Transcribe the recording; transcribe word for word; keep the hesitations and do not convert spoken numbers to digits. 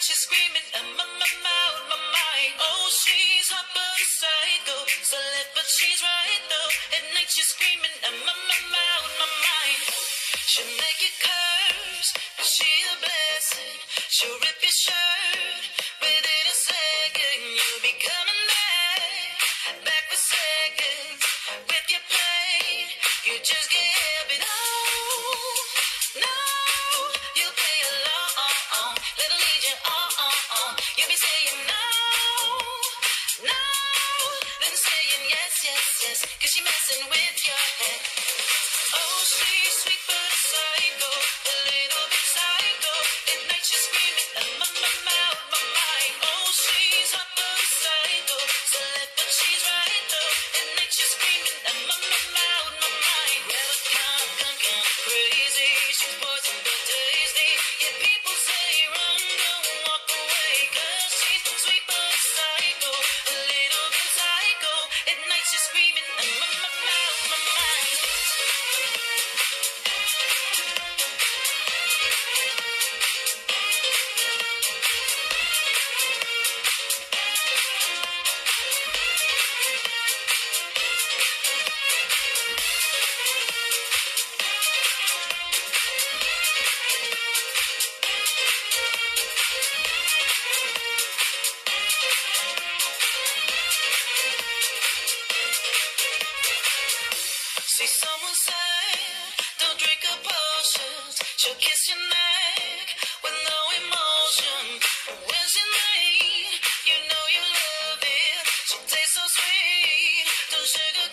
she's screaming, I'm my, my, out my mind. Oh, she's hot but a psycho, celeb but she's right though. At night she's screaming, I'm my, my, out my mind. She'll make you curse, but she a blessing. She'll rip your shirt within a second. You'll be coming back, back for seconds. With your plate, you just get happy. No, no, you play along. Little lead you on, on, on. You'll be saying no, no, then saying yes, yes, yes. Cause she messing with your head. Oh, she's sweet but a psycho, a little bit psycho. At night she's screaming, I'm my, my, out my mind. Oh, she's hot but a psycho, celeb but she's right though. At night she's screaming, I'm my, my, out my mind. Never come, come, come crazy. She's poison but tasty. Yeah, people say run, don't walk away. Cause she's sweet but a psycho, a little bit psycho. At night she's screaming, I'm my, my, out my mind. See, someone say, don't drink her potions. She'll kiss your neck with no emotion. When she made, you know you love it. She tastes so sweet, don't sugar